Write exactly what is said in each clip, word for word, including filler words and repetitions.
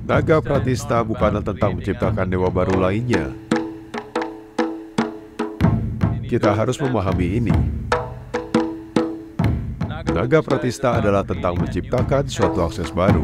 Naga Pratista bukanlah tentang menciptakan dewa baru lainnya. Kita harus memahami ini. Naga Pratista adalah tentang menciptakan suatu akses baru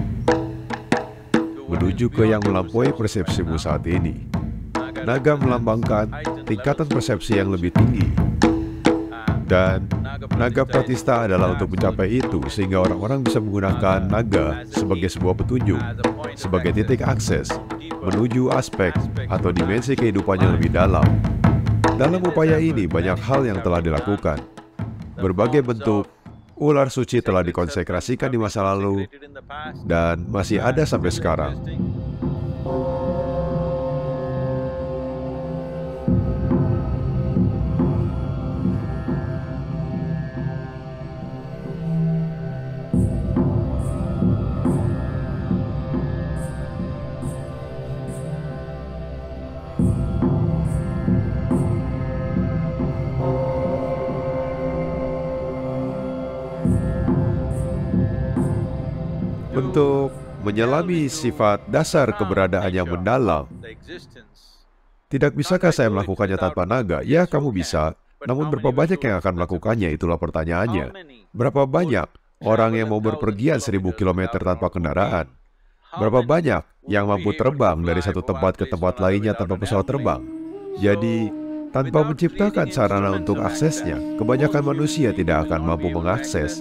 menuju ke yang melampaui persepsimu saat ini. Naga melambangkan tingkatan persepsi yang lebih tinggi. Dan naga Pratista adalah untuk mencapai itu, sehingga orang-orang bisa menggunakan naga sebagai sebuah petunjuk, sebagai titik akses menuju aspek atau dimensi kehidupan yang lebih dalam. Dalam upaya ini, banyak hal yang telah dilakukan. Berbagai bentuk ular suci telah dikonsekrasikan di masa lalu dan masih ada sampai sekarang. Untuk menyelami sifat dasar keberadaan yang mendalam. Tidak bisakah saya melakukannya tanpa naga? Ya, kamu bisa. Namun berapa banyak yang akan melakukannya? Itulah pertanyaannya. Berapa banyak orang yang mau berpergian seribu kilometer tanpa kendaraan? Berapa banyak yang mampu terbang dari satu tempat ke tempat lainnya tanpa pesawat terbang? Jadi, tanpa menciptakan sarana untuk aksesnya, kebanyakan manusia tidak akan mampu mengakses.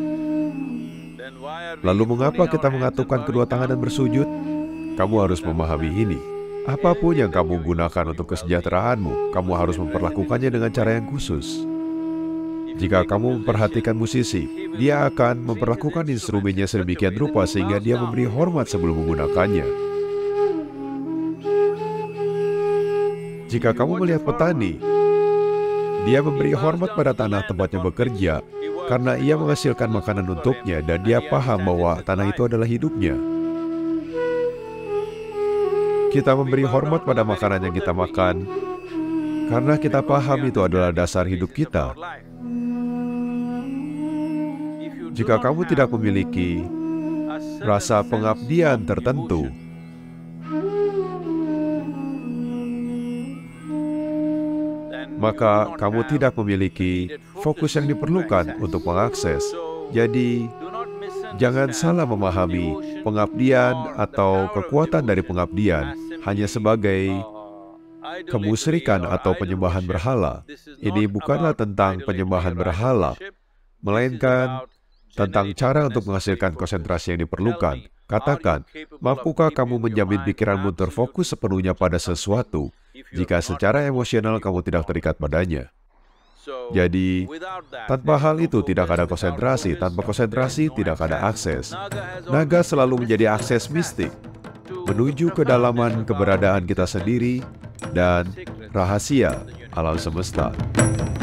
Lalu mengapa kita mengatupkan kedua tangan dan bersujud? Kamu harus memahami ini. Apapun yang kamu gunakan untuk kesejahteraanmu, kamu harus memperlakukannya dengan cara yang khusus. Jika kamu memperhatikan musisi, dia akan memperlakukan instrumennya sedemikian rupa sehingga dia memberi hormat sebelum menggunakannya. Jika kamu melihat petani, dia memberi hormat pada tanah tempatnya bekerja, karena ia menghasilkan makanan untuknya dan dia paham bahwa tanah itu adalah hidupnya. Kita memberi hormat pada makanan yang kita makan, karena kita paham itu adalah dasar hidup kita. Jika kamu tidak memiliki rasa pengabdian tertentu, maka kamu tidak memiliki fokus yang diperlukan untuk mengakses. Jadi, jangan salah memahami pengabdian atau kekuatan dari pengabdian hanya sebagai kemusyrikan atau penyembahan berhala. Ini bukanlah tentang penyembahan berhala, melainkan tentang cara untuk menghasilkan konsentrasi yang diperlukan. Katakan, mampukah kamu menjamin pikiranmu terfokus sepenuhnya pada sesuatu jika secara emosional kamu tidak terikat padanya? Jadi, tanpa hal itu tidak ada konsentrasi, tanpa konsentrasi tidak ada akses. Naga selalu menjadi akses mistik, menuju kedalaman keberadaan kita sendiri dan rahasia alam semesta.